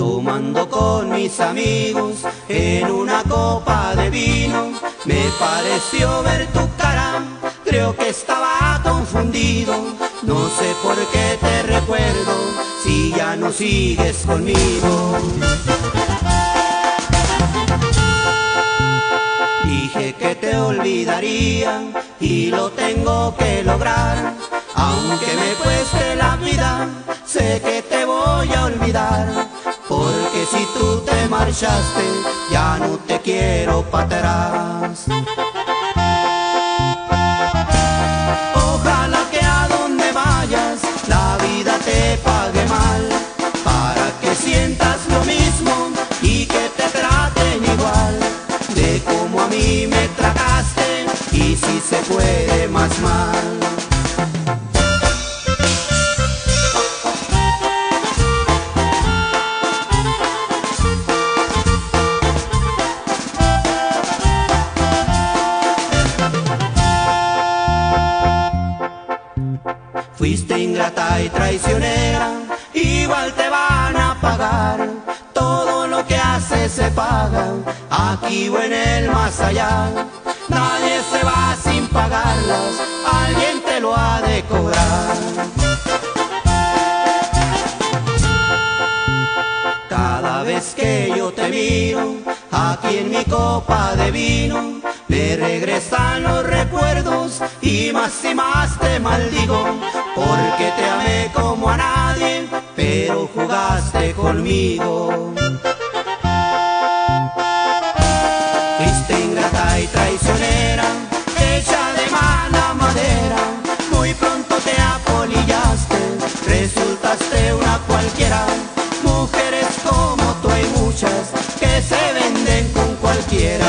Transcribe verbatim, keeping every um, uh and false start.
Tomando con mis amigos en una copa de vino, me pareció ver tu cara, creo que estaba confundido. No sé por qué te recuerdo si ya no sigues conmigo. Dije que te olvidaría y lo tengo que lograr. Aunque me cueste la vida, sé que te voy a olvidar. Porque si tú te marchaste, ya no te quiero pa' atrás. Ojalá que a donde vayas la vida te pague mal, para que sientas lo mismo y que te traten igual de como a mí me trataste, y si se puede más mal. Fuiste ingrata y traicionera, igual te van a pagar. Todo lo que haces se paga, aquí o en el más allá. Nadie se va sin pagarlas, alguien te lo ha de cobrar. Cada vez que yo te miro, aquí en mi copa de vino, me regresan los recuerdos y más y más te maldigo. Porque te amé como a nadie, pero jugaste conmigo. Fuiste ingrata y traicionera, hecha de mala madera, muy pronto te apolillaste, resultaste una cualquiera. Mujeres como tú hay muchas que se venden con cualquiera.